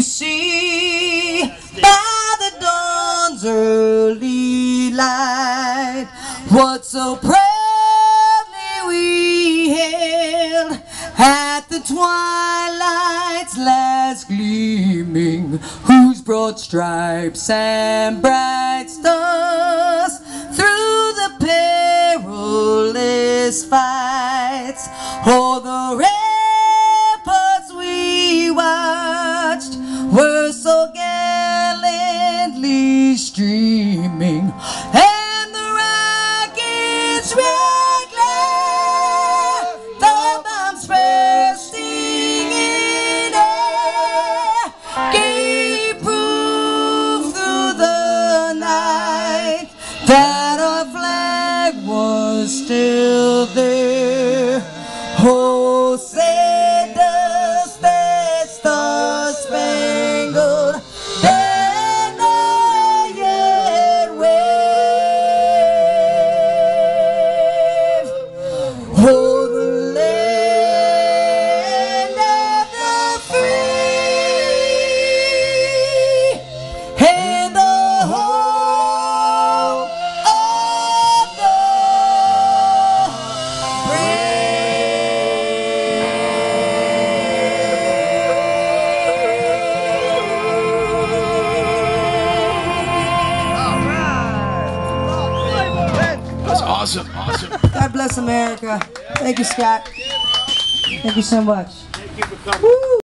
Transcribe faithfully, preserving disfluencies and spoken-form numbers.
we see by the dawn's early light what so proudly we hailed at the twilight's last gleaming, whose broad stripes and bright stars through the perilous fights o'er the ramparts we watched were so gallantly streaming, and the rockets red glare, the bombs bursting in air, gave proof through the night that our flag was still there. Oh, send us that star-spangled banner yet wave. Oh, the land of the free and the home of the That's awesome, awesome. God bless America. Thank you, Scott. Thank you so much. Thank you for coming. Woo.